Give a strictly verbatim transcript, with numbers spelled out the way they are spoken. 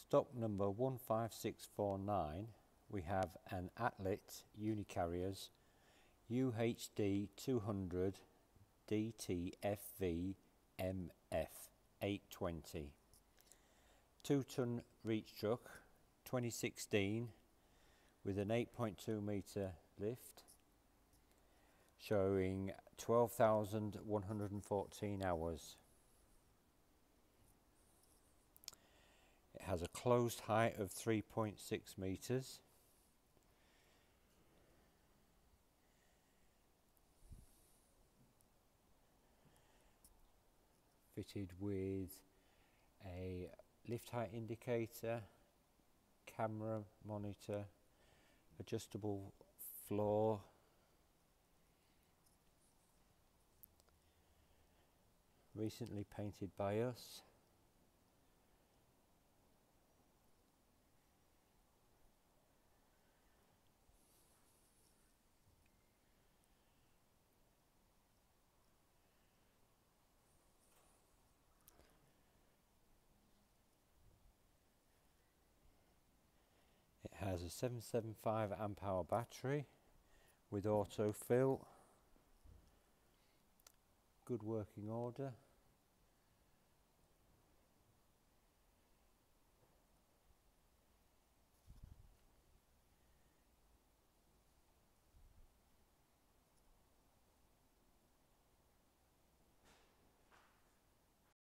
Stock number one five six four nine, we have an Atlet Unicarriers U H D two hundred D T F V M F eight twenty. two ton reach truck, twenty sixteen, with an eight point two metre lift, showing twelve thousand one hundred fourteen hours. It has a closed height of three point six metres. Fitted with a lift height indicator, camera monitor, adjustable floor, recently painted by us. It has a seven seventy-five amp hour battery with auto fill, good working order.